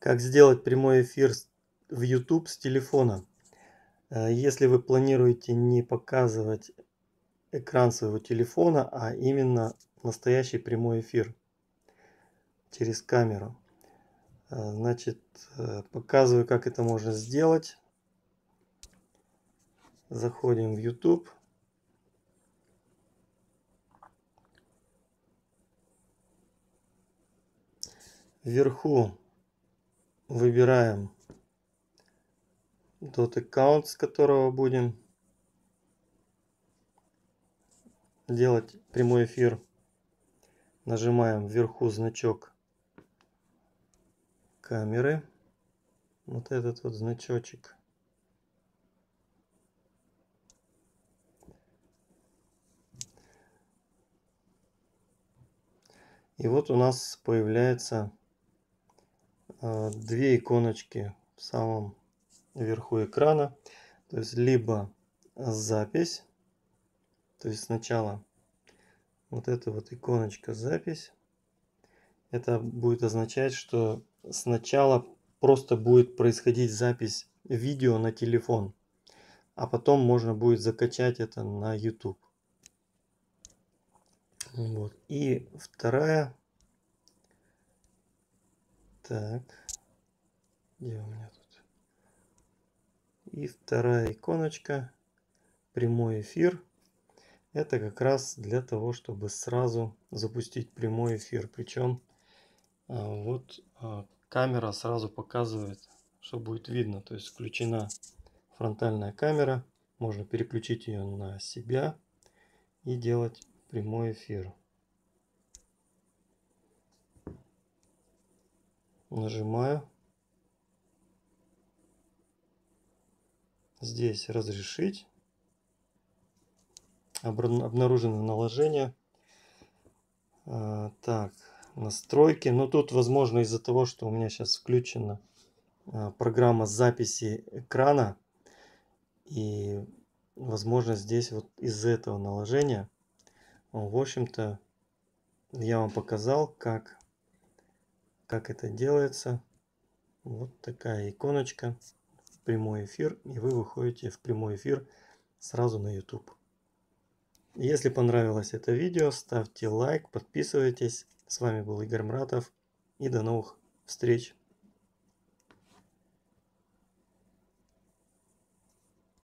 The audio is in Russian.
Как сделать прямой эфир в YouTube с телефона? Если вы планируете не показывать экран своего телефона, а именно настоящий прямой эфир через камеру. Значит, показываю, как это можно сделать. Заходим в YouTube. Вверху выбираем тот аккаунт, с которого будем делать прямой эфир. Нажимаем вверху значок камеры. Вот этот вот значочек. И вот у нас появляется две иконочки в самом верху экрана. То есть либо запись, то есть сначала вот эта вот иконочка запись. Это будет означать, что сначала просто будет происходить запись видео на телефон, а потом можно будет закачать это на YouTube. Вот. И вторая. Так. Где у меня тут? И вторая иконочка. Прямой эфир. Это как раз для того, чтобы сразу запустить прямой эфир. Причем вот камера сразу показывает, что будет видно. То есть включена фронтальная камера. Можно переключить ее на себя и делать прямой эфир. Нажимаю. Здесь разрешить. Обнаружено наложение. Так, настройки. Но тут, возможно, из-за того, что у меня сейчас включена программа записи экрана. И, возможно, здесь вот из-за этого наложения. В общем-то, я вам показал, как это делается. Вот такая иконочка. Прямой эфир. И вы выходите в прямой эфир сразу на YouTube. Если понравилось это видео, ставьте лайк, подписывайтесь. С вами был Игорь Мратов. И до новых встреч.